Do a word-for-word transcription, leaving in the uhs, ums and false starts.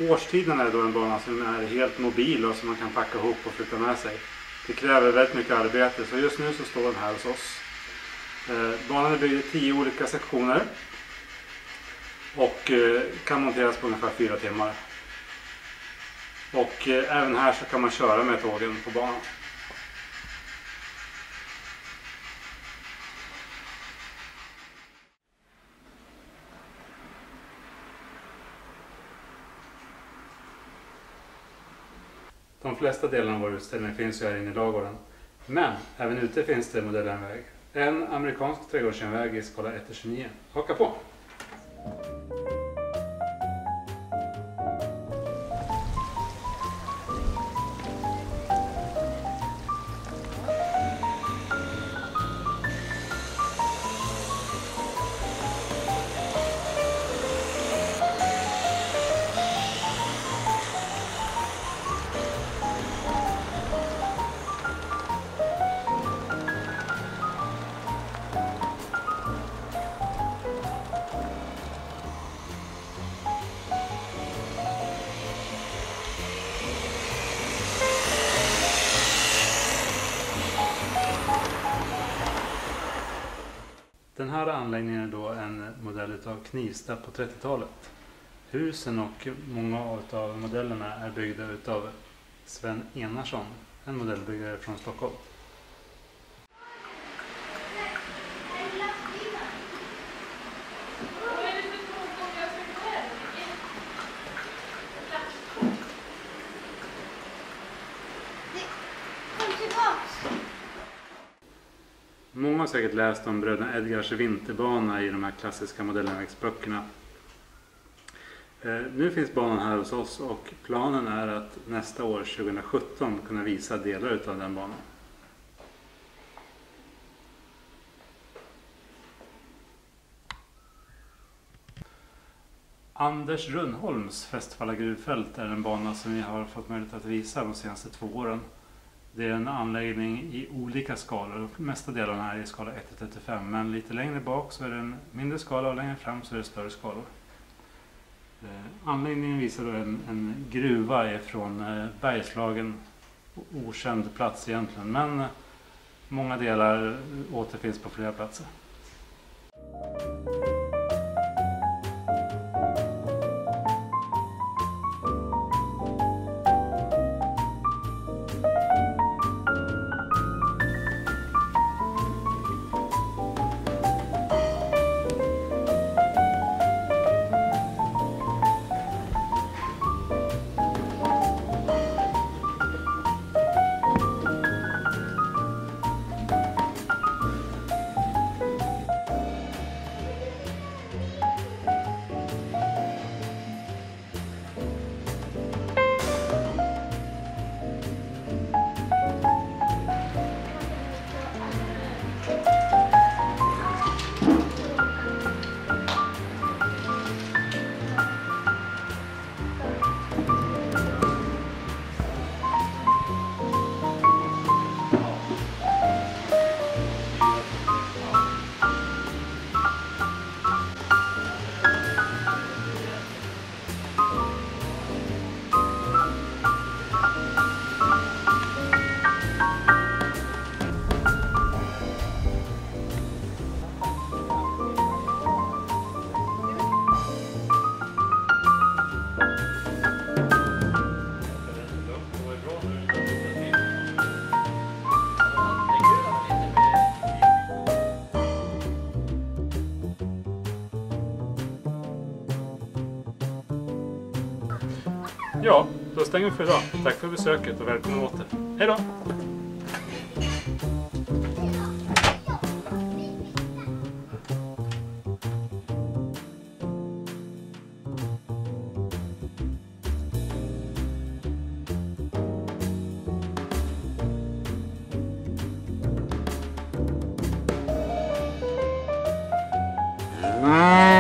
årstiderna är då en bana som är helt mobil och som man kan packa ihop och flytta med sig. Det kräver väldigt mycket arbete, så just nu så står den här hos oss. Eh, banan är byggd i tio olika sektioner och eh, kan monteras på ungefär fyra timmar. Och eh, även här så kan man köra med tågen på banan. De flesta delarna av vår utställning finns ju här inne i ladugården. Men även ute finns det modelljärnväg. En amerikansk trädgårdsjärnväg i skala ett till tjugonio. Haka på! Den här anläggningen är då en modell av Knivsta på trettiotalet. Husen och många av modellerna är byggda av Sven Enarsson, en modellbyggare från Stockholm. Många har säkert läst om bröderna Edgars vinterbana i de här klassiska modelljärnvägsböckerna. Eh, nu finns banan här hos oss och planen är att nästa år, tjugosjutton, kunna visa delar av den banan. Anders Rönnholms Fästfalla gruvfält är en bana som vi har fått möjlighet att visa de senaste två åren. Det är en anläggning i olika skalor, mesta delarna är i skala ett till trettiofem, men lite längre bak så är det en mindre skala och längre fram så är det större skalor. Anläggningen visar då en, en gruva från Bergslagen, okänd plats egentligen, men många delar återfinns på flera platser. Ja, då stänger vi för idag. Tack för besöket och välkommen åter. Hej då! Mm.